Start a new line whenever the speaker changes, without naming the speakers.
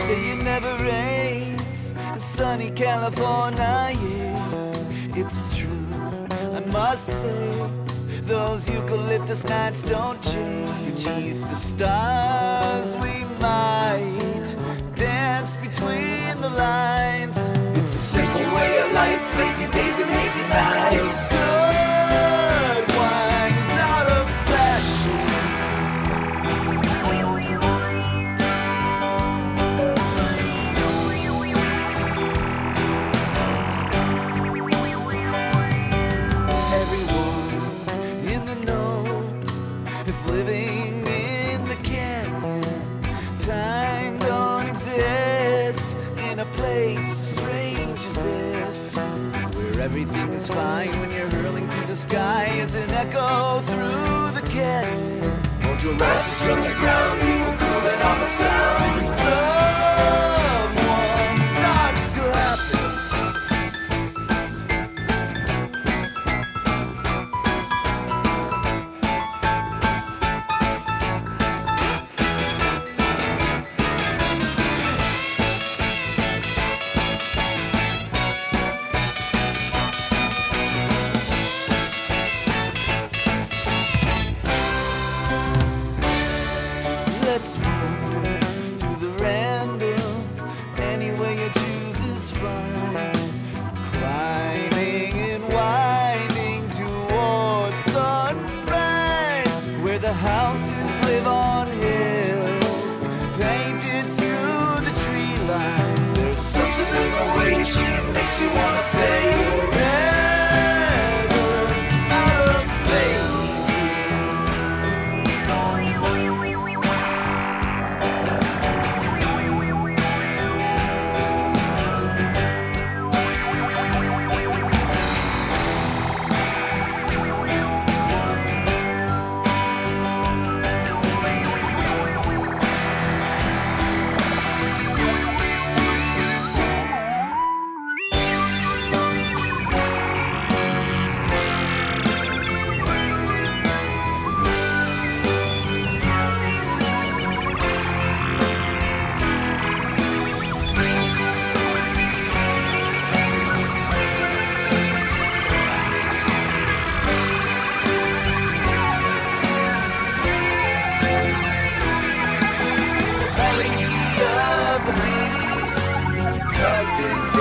say it never rains in sunny California, yeah. It's true, I must say, those eucalyptus nights don't change. Beneath the stars we might dance between the lines. It's a simple way of life, lazy days and hazy nights. Good wine is out of fashion. Living in the canyon, time don't exist in a place as strange as this, where everything is fine when you're hurling through the sky as an echo through the canyon. Hold your losses from the ground, people cooling on the sound. Someone starts to happen. Let's run through the random, any way you choose is fine. Climbing and winding towards sunrise, where the houses live on hills, painted through the tree line. There's something in the way she makes you wanna stay. Tucked in